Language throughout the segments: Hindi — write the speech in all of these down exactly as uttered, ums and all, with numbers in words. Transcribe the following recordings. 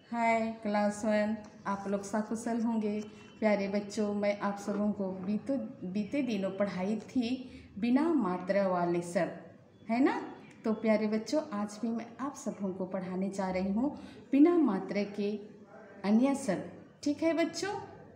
हाय क्लास वन, आप लोग सकुशल होंगे। प्यारे बच्चों, मैं आप सबों को बीतो बीते दिनों पढ़ाई थी बिना मात्रा वाले शब्द, है ना। तो प्यारे बच्चों, आज भी मैं आप सबों को पढ़ाने जा रही हूँ बिना मात्रा के अन्य शब्द। ठीक है बच्चों,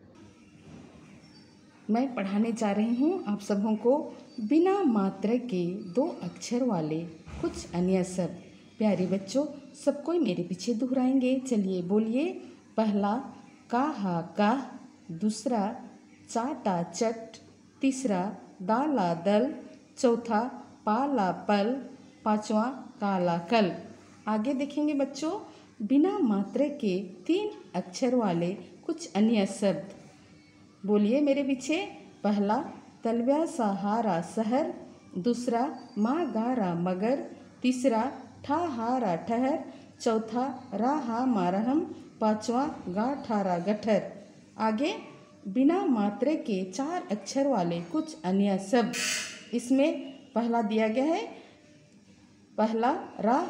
मैं पढ़ाने जा रही हूँ आप सबों को बिना मात्रा के दो अक्षर वाले कुछ अन्य शब्द। प्यारे बच्चों, सब कोई मेरे पीछे दोहराएंगे। चलिए बोलिए। पहला काहा काह, दूसरा चाटा चट, तीसरा दाला दल, चौथा पाला पल, पांचवा काला कल। आगे देखेंगे बच्चों, बिना मात्रा के तीन अक्षर वाले कुछ अन्य शब्द। बोलिए मेरे पीछे। पहला तलव्या सहारा शहर, दूसरा माँ गारा मगर, तीसरा ठा हारा ठहर, चौथा राहा मारहम, पांचवा गा ठारा गठर। आगे बिना मात्रा के चार अक्षर वाले कुछ अन्य शब्द। इसमें पहला दिया गया है, पहला रा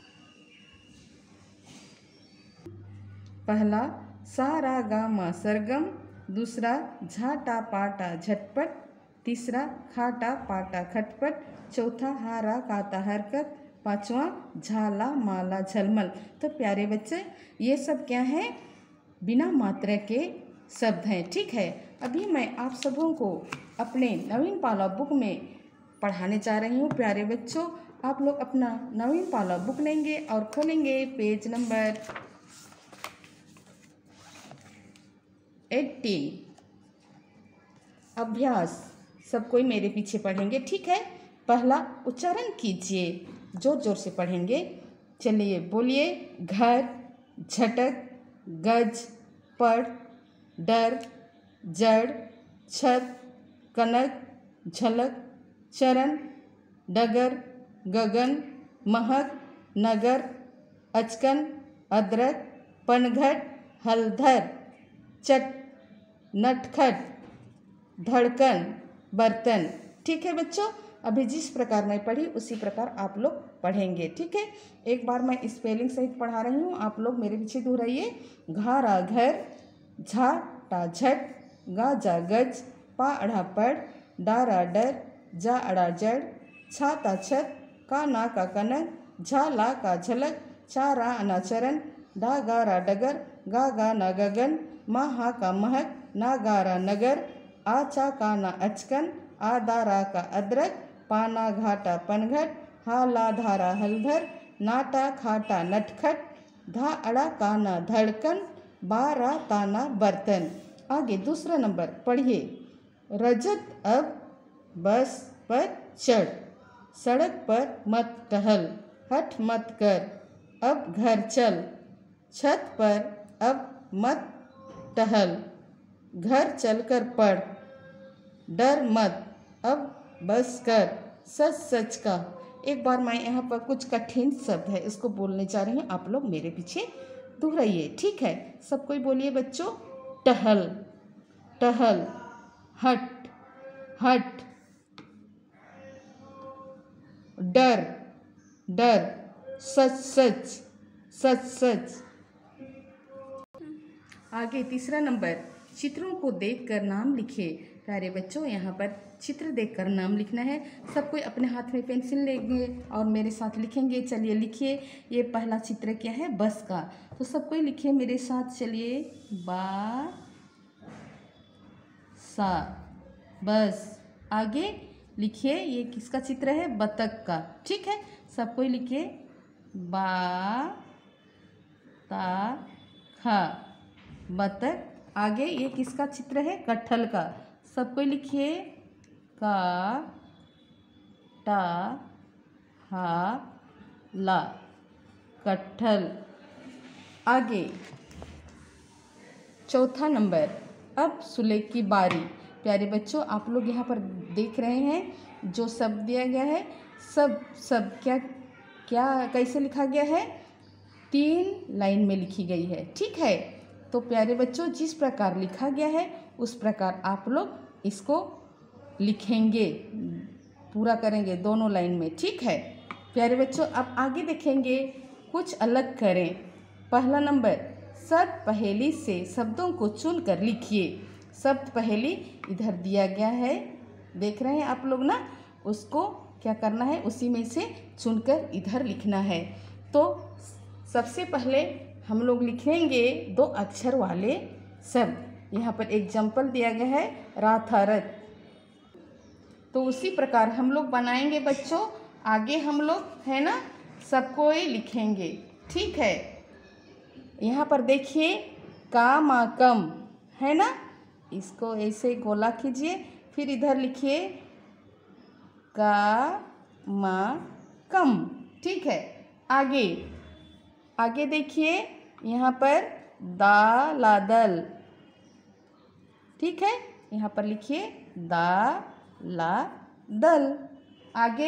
पहला सा रा गा मा सरगम, दूसरा झाटा पाटा झटपट, तीसरा खाटा पाटा खटपट, चौथा हारा काता हरकत, पांचवा झाला माला झलमल। तो प्यारे बच्चे, ये सब क्या है? बिना मात्रा के शब्द हैं। ठीक है, अभी मैं आप सबों को अपने नवीन पाला बुक में पढ़ाने जा रही हूँ। प्यारे बच्चों, आप लोग अपना नवीन पाला बुक लेंगे और खोलेंगे पेज नंबर एटीन। अभ्यास सब कोई मेरे पीछे पढ़ेंगे। ठीक है, पहला उच्चारण कीजिए, जोर जोर से पढ़ेंगे। चलिए बोलिए। घर, झटक, गज, पड़, डर, जड़, छत, कनक, झलक, चरण, डगर, गगन, महक, नगर, अचकन, अदरक, पनघट, हलधर, चट, नटखट, धड़कन, बर्तन। ठीक है बच्चों, अभी जिस प्रकार मैं पढ़ी उसी प्रकार आप लोग पढ़ेंगे। ठीक है, एक बार मैं स्पेलिंग सहित पढ़ा रही हूँ, आप लोग मेरे पीछे दोहराइए। घारा घर, झा टा झट, गा जा गज, पा अड़ा पड़, डारा डर, जा अड़ा जड़, छा ता छत, का ना का कनक, झा ला का झलक, चा रा अना चरण, डा गा रा डगर, गा गा ना गगन, मा हा का महक, ना गा रा नगर, आ चा का ना अचकन, आ दा रा का अदरक, पाना घाटा पनघट, हा ला धारा हलधर, नाटा खाटा नटखट, धा अड़ा काना धड़कन, बारा ताना बर्तन। आगे दूसरा नंबर पढ़िए। रजत अब बस पर चढ़, सड़क पर मत टहल, हठ मत कर, अब घर चल, छत पर अब मत टहल, घर चलकर पढ़, डर मत, अब बस कर, सच सच का। एक बार मैं यहाँ पर कुछ कठिन शब्द है, इसको बोलने जा रही हूँ, आप लोग मेरे पीछे दोहराइए। ठीक है, सब कोई बोलिए बच्चों। टहल, टहल, हट, हट, डर, डर, सच सच, सच सच। आगे तीसरा नंबर, चित्रों को देखकर नाम लिखे। प्यारे बच्चों, यहाँ पर चित्र देखकर नाम लिखना है। सब कोई अपने हाथ में पेंसिल लेंगे और मेरे साथ लिखेंगे। चलिए लिखिए। ये पहला चित्र क्या है? बस का। तो सब कोई लिखिए मेरे साथ। चलिए, बा सा, बस। आगे लिखिए, ये किसका चित्र है? बतख का। ठीक है, सब कोई लिखिए। बा ता खा, बतख। आगे ये किसका चित्र है? कटहल का। सब कोई लिखिए। का टा हा ला, कटहल। आगे चौथा नंबर, अब सुलेख की बारी। प्यारे बच्चों, आप लोग यहाँ पर देख रहे हैं जो शब्द दिया गया है, सब सब क्या क्या कैसे लिखा गया है? तीन लाइन में लिखी गई है। ठीक है, तो प्यारे बच्चों, जिस प्रकार लिखा गया है उस प्रकार आप लोग इसको लिखेंगे, पूरा करेंगे दोनों लाइन में। ठीक है प्यारे बच्चों, अब आगे देखेंगे, कुछ अलग करें। पहला नंबर, शब्द पहेली से शब्दों को चुनकर लिखिए। शब्द पहेली इधर दिया गया है, देख रहे हैं आप लोग ना। उसको क्या करना है, उसी में से चुनकर इधर लिखना है। तो सबसे पहले हम लोग लिखेंगे दो अक्षर वाले शब्द। यहाँ पर एग्जाम्पल दिया गया है राथारथ। तो उसी प्रकार हम लोग बनाएंगे बच्चों। आगे हम लोग है ना सबको ही लिखेंगे, ठीक है। यहाँ पर देखिए का मा कम है ना, इसको ऐसे गोला कीजिए, फिर इधर लिखिए का मा कम, ठीक है। आगे आगे देखिए यहाँ पर दा ला दल, ठीक है। यहाँ पर लिखिए दा ला दल। आगे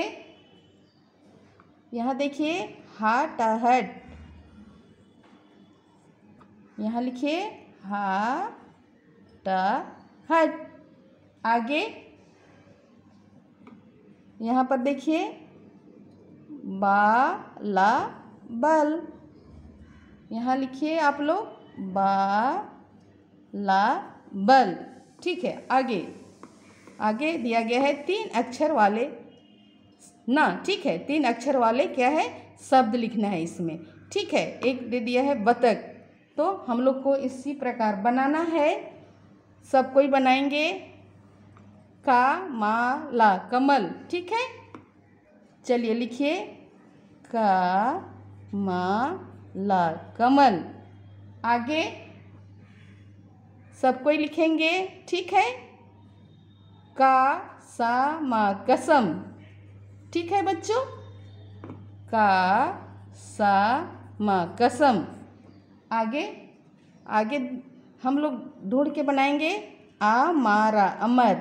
यहाँ देखिए हा टा हट, यहाँ लिखिए हा टा हट। आगे यहाँ पर देखिए बा ला बल, यहाँ लिखिए आप लोग बा ला बल, ठीक है। आगे आगे दिया गया है तीन अक्षर वाले ना, ठीक है। तीन अक्षर वाले क्या है शब्द लिखना है इसमें, ठीक है। एक दे दिया है बतख, तो हम लोग को इसी प्रकार बनाना है। सब कोई बनाएंगे का मा ला कमल, ठीक है। चलिए लिखिए का मा ला कमल। आगे सब कोई लिखेंगे, ठीक है। का सा मा कसम, ठीक है बच्चों। का सा मा कसम। आगे आगे हम लोग ढूंढ के बनाएंगे आ मारा अमर,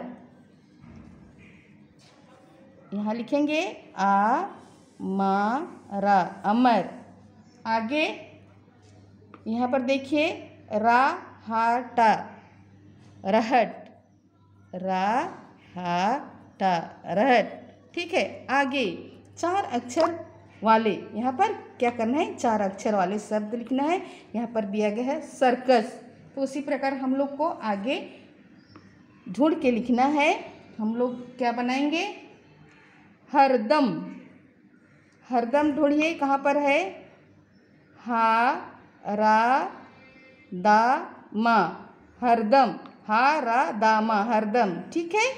यहाँ लिखेंगे आ मा रा अमर। आगे यहाँ पर देखिए रा हा टा रहट, रा हा टा रहट, ठीक है। आगे चार अक्षर वाले, यहाँ पर क्या करना है चार अक्षर वाले शब्द लिखना है। यहाँ पर दिया गया है सर्कस, तो उसी प्रकार हम लोग को आगे ढूंढ के लिखना है। हम लोग क्या बनाएंगे हरदम, हरदम ढूंढिए कहाँ पर है, हा रा दा मा हरदम, हा रा दा मा हरदम, ठीक है।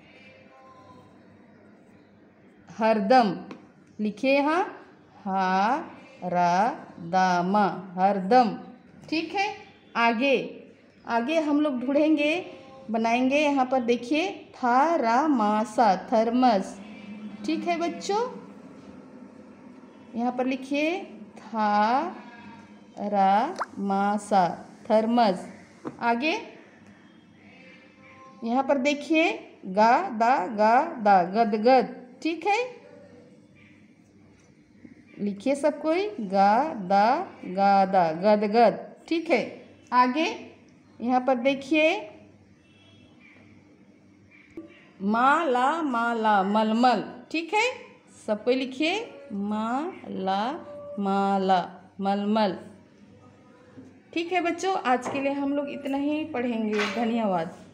हरदम लिखिए यहाँ हा रा दा मा हरदम, ठीक है। आगे आगे हम लोग ढूंढेंगे बनाएंगे, यहाँ पर देखिए था रा मा सा थर्मस, ठीक है बच्चों। यहाँ पर लिखिए था रा मा सा थर्मस। आगे यहाँ पर देखिए गा दा गा दा गदगद, ठीक है। लिखिए सब कोई गा दा गा दा गदगद, ठीक है। आगे यहाँ पर देखिए मा ला मा ला मलमल, ठीक है। सब कोई लिखिए मा ला मा ला मलमल, ठीक है बच्चों। आज के लिए हम लोग इतना ही पढ़ेंगे, धन्यवाद।